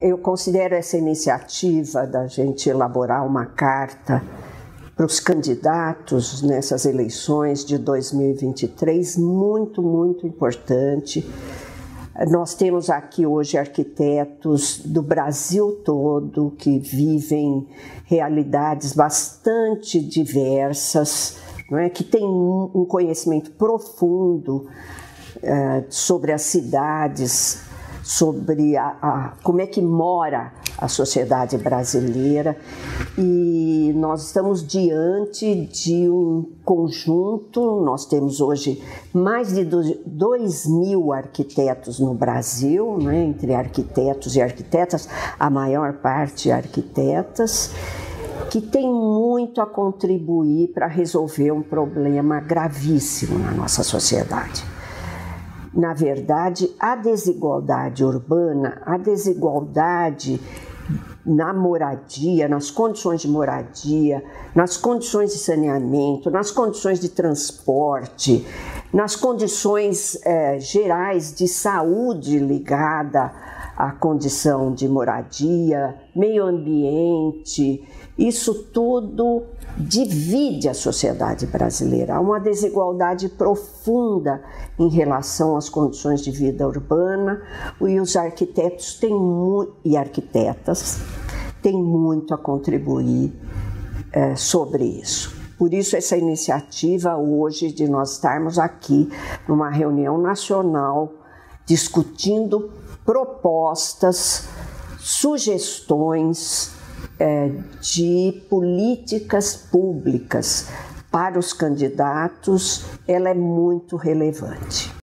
Eu considero essa iniciativa da gente elaborar uma carta para os candidatos nessas eleições de 2023 muito, muito importante. Nós temos aqui hoje arquitetos do Brasil todo que vivem realidades bastante diversas, não é? Que têm um conhecimento profundo sobre as cidades, sobre como é que mora a sociedade brasileira, e nós estamos diante de um conjunto. Nós temos hoje mais de 2.000 arquitetos no Brasil, né, entre arquitetos e arquitetas, a maior parte arquitetas, que tem muito a contribuir para resolver um problema gravíssimo na nossa sociedade. Na verdade, a desigualdade urbana, a desigualdade na moradia, nas condições de moradia, nas condições de saneamento, nas condições de transporte, nas condições gerais de saúde ligada à condição de moradia, meio ambiente, isso tudo divide a sociedade brasileira. Há uma desigualdade profunda em relação às condições de vida urbana, e os arquitetos e arquitetas têm muito a contribuir sobre isso. Por isso essa iniciativa hoje de nós estarmos aqui numa reunião nacional discutindo propostas, sugestões de políticas públicas para os candidatos, ela é muito relevante.